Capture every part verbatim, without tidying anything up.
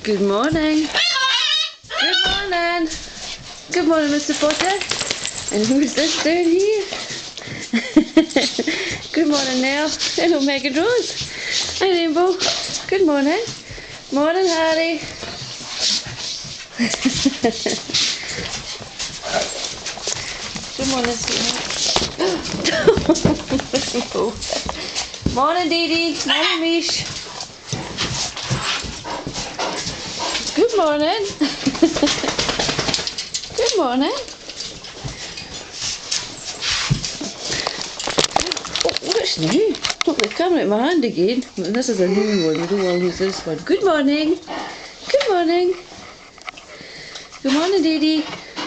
Good morning. Good morning. Good morning, Mister Potter. And who's this down here? Good morning, Nell. Hello, Megan Rose. Hi, Rainbow. Good morning. Morning, Harry. Good morning, sweetheart. Morning, Dee Dee. Morning, Mish. Good morning. Good morning. Oh, what's new? Look, they're coming at my hand again. This is a new one. We don't want to lose this one. Good morning. Good morning. Good morning, Dee Dee.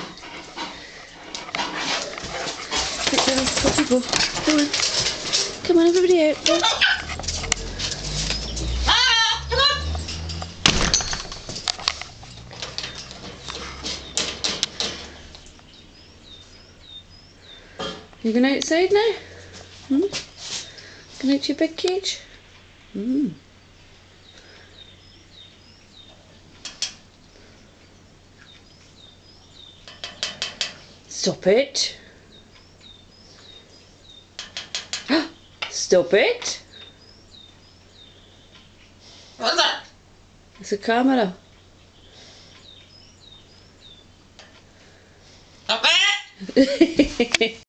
Quick, Billy, off you go. Come on. Come on, everybody out. Go. You going outside now? Hmm? Going out to your big cage? Hmm. Stop it. Stop it. What's that? It's a camera. Stop it!